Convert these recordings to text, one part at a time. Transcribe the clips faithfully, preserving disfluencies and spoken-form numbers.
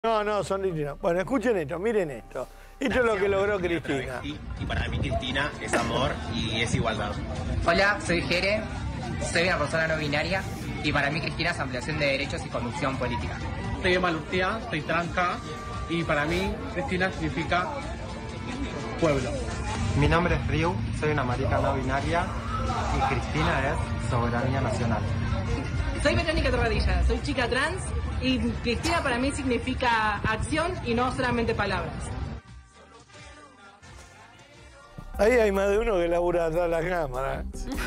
No, no, son distintos. Bueno, escuchen esto, miren esto. Esto es lo que logró Cristina. Y, y para mí Cristina es amor y es igualdad. Hola, soy Jere, soy una persona no binaria y para mí Cristina es ampliación de derechos y conducción política. Soy Emma Lucía, soy tranca y para mí Cristina significa pueblo. Mi nombre es Ryu, soy una marica no binaria y Cristina es soberanía nacional. Soy Verónica Torradilla, soy chica trans y Cristina para mí significa acción y no solamente palabras. Ahí hay más de uno que labura atrás de la cámara.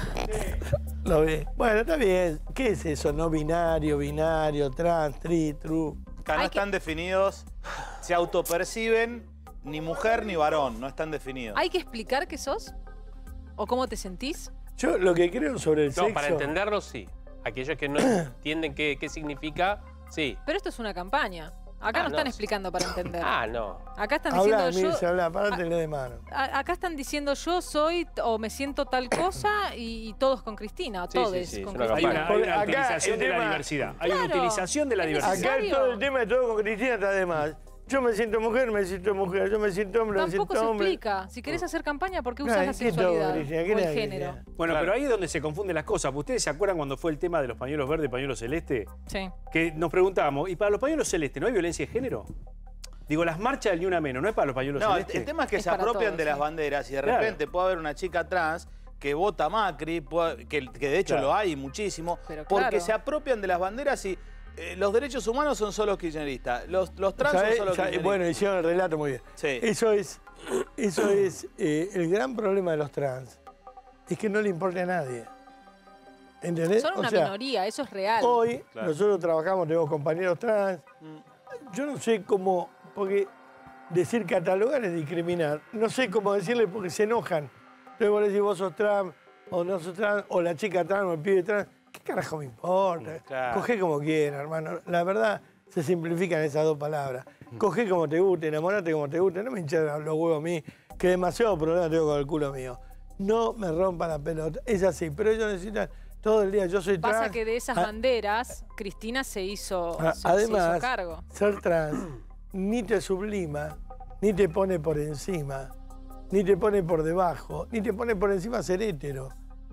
Lo ve. Bueno, está bien. ¿Qué es eso? No binario, binario, trans, tri, true. Acá no Hay están que... definidos, se autoperciben ni mujer ni varón, no están definidos. ¿Hay que explicar qué sos? ¿O cómo te sentís? Yo lo que creo sobre el No, sexo... para entenderlo, sí. Aquellos que no entienden qué, qué significa, sí. Pero esto es una campaña. Acá Ah, no están no. explicando para entender. Ah, no. Acá están Habla, diciendo Mirce, yo... habla, párate de mano. a- acá están diciendo yo soy o me siento tal cosa y, y todos con Cristina, o Sí, sí, todos sí, con es una Hay Cristina. una, hay una Acá utilización el de la tema- diversidad. Hay una Claro. utilización de la Es diversidad. Acá necesario. todo el tema de todo con Cristina está de más. Yo me siento mujer, me siento mujer. Yo me siento hombre, me Tampoco siento se hombre. explica. Si querés hacer campaña, ¿por qué No, usas la ¿qué todo, sexualidad Cristina? o ¿Qué el nadie género? quiere? Bueno, Claro. pero ahí es donde se confunden las cosas. ¿Ustedes se acuerdan cuando fue el tema de los pañuelos verdes y pañuelos celestes? Sí. Que nos preguntábamos, ¿y para los pañuelos celestes no hay violencia de género? Digo, las marchas del Ni Una Menos, ¿no es para los pañuelos No, el, celestes? el tema es que Es se para apropian todos, de las sí. banderas y de Claro. repente puede haber una chica trans que vota Macri, puede- que, que de hecho Claro. lo hay muchísimo, Pero porque claro. se apropian de las banderas y eh, los derechos humanos son solo kirchneristas, los, los trans son ¿Sabés? solo ¿Sabés? kirchneristas. Bueno, hicieron el relato muy bien. Sí. Eso es, eso es eh, el gran problema de los trans. Es que no le importa a nadie. ¿Entendés? Son una O sea, minoría, eso es real. hoy Claro. nosotros trabajamos, tenemos compañeros trans. Yo no sé cómo, porque decir catalogar es discriminar. No sé cómo decirle porque se enojan. Entonces vos le decís, vos sos trans, o no sos trans, o la chica trans, o el pibe trans. ¿Qué carajo me importa? Claro. Cogé como quieras, hermano. La verdad, se simplifican esas dos palabras. Cogé como te guste, enamorate como te guste. No me hinches los huevos a mí, que demasiado problema tengo con el culo mío. No me rompan la pelota. Es así, pero ellos necesitan todo el día. Yo soy trans. Pasa que de esas Ah, banderas, Cristina se hizo, Ah, se- se además, hizo cargo. ser trans ni te sublima, ni te pone por encima, ni te pone por debajo, ni te pone por encima ser hétero.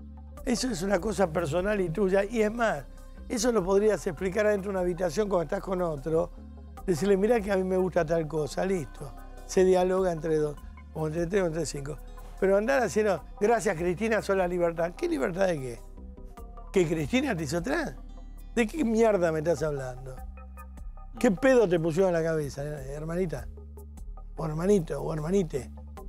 Eso es una cosa personal y tuya. Y es más, eso lo podrías explicar adentro de una habitación cuando estás con otro. Decirle, mirá que a mí me gusta tal cosa, listo. Se dialoga entre dos, o entre tres o entre cinco. Pero andar haciendo, gracias Cristina, sos la libertad. ¿Qué libertad de qué? ¿Que Cristina te hizo trans? ¿De qué mierda me estás hablando? ¿Qué pedo te pusieron en la cabeza, eh, hermanita? O hermanito, o hermanite.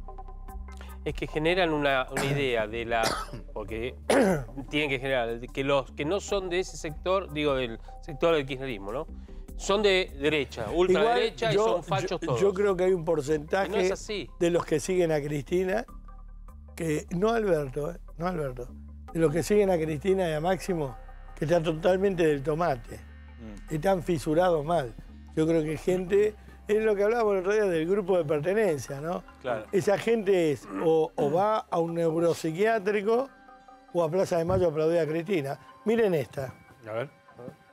Es que generan una, una idea de la... Porque tienen que generar... de que los que no son de ese sector, digo, del sector del kirchnerismo, ¿no? Son de derecha, ultraderecha y Igual, son fachos yo, todos. yo creo que hay un Y porcentaje no es así. de los que siguen a Cristina, que no Alberto, eh, no Alberto, de los que siguen a Cristina y a Máximo, que están totalmente del tomate. Mm. Están fisurados mal. Yo creo que gente, es lo que hablábamos el otro día del grupo de pertenencia, ¿no? Claro. Esa gente es o, o va a un neuropsiquiátrico o a Plaza de Mayo a aplaudir a Cristina. Miren esta. A ver.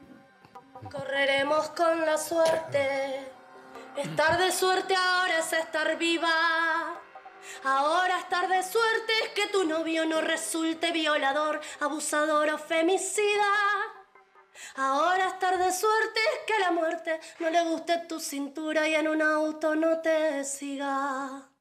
Correremos con la suerte. Estar de suerte ahora es estar viva. Ahora estar de suerte es que tu novio no resulte violador, abusador o femicida. Ahora estar de suerte es que la muerte no le guste tu cintura y en un auto no te siga.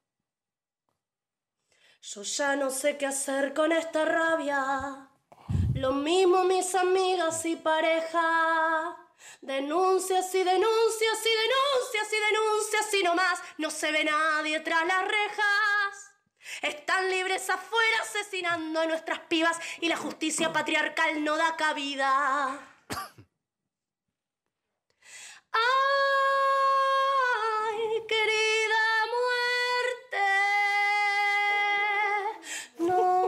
Yo ya no sé qué hacer con esta rabia. Lo mismo mis amigas y pareja. Denuncias y denuncias y denuncias y denuncias y no más. No se ve nadie tras las rejas. Están libres afuera asesinando a nuestras pibas y la justicia patriarcal no da cabida. Ay, querida muerte,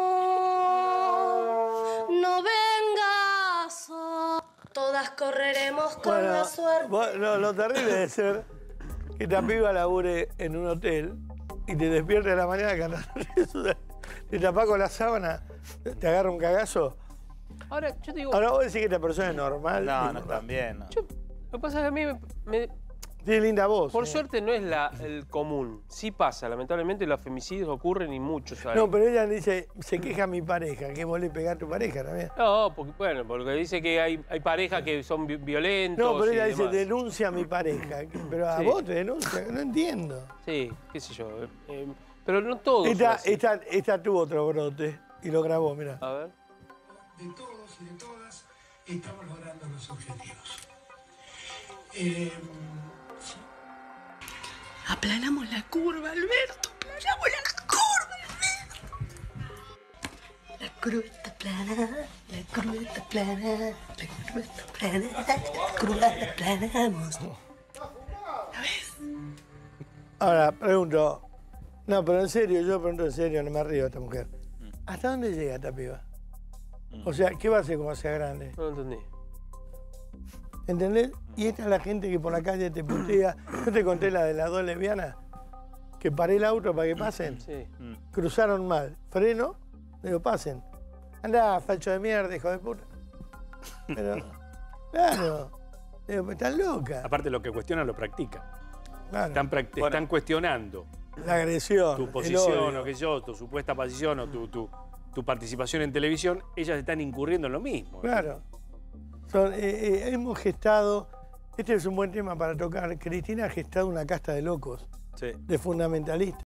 no, no vengas. Oh. Todas correremos con Bueno, la suerte. vos- lo, lo terrible debe ser que esta piba labure en un hotel y te despiertes a la mañana cantando. Te tapás con la sábana, te agarra un cagazo. Ahora, yo digo... Ahora vos decís que esta persona es normal. No, tipo, no están bien. No. Yo- lo que pasa es que a mí me, me- Tiene linda voz. Por eh. suerte no es la, el común. Sí pasa, lamentablemente los femicidios ocurren y muchos hay. No, pero ella dice, se queja mi pareja, que vos le pegás a tu pareja también. No, porque, bueno, porque dice que hay, hay parejas que son vi- violentos. No, pero y ella dice, demás. denuncia a mi pareja. Pero a Sí. vos te denuncia, no entiendo. Sí, qué sé yo. eh, eh, pero no todos. son Esta, así. esta, esta tuvo otro brote y lo grabó, mira. A ver. De todos y de todas estamos logrando los objetivos. Eh, Aplanamos la curva, Alberto. Aplanamos la curva, Alberto. La curva está plana, la curva está plana, la curva está plana, la curva la aplanamos. Ahora, pregunto. No, pero en serio, yo pregunto en serio, no me río de esta mujer. ¿Hasta dónde llega esta piba? O sea, ¿qué va a hacer cuando sea grande? No lo entendí. ¿Entendés? Y esta es la gente que por la calle te putea. ¿No te conté la de las dos lesbianas? Que paré el auto para que pasen. Sí. Cruzaron mal. Freno, digo, pasen. Andá, facho de mierda, hijo de puta. Pero, claro. Digo, están locas. Aparte, lo que cuestionan lo practican. Claro. Están, prac- Bueno. están cuestionando La agresión. tu el posición, odio. o qué sé yo, tu supuesta posición o tu, tu, tu participación en televisión. Ellas están incurriendo en lo mismo. Claro. Son, eh, eh, hemos gestado, este es un buen tema para tocar. Cristina ha gestado una casta de locos, Sí. de fundamentalistas.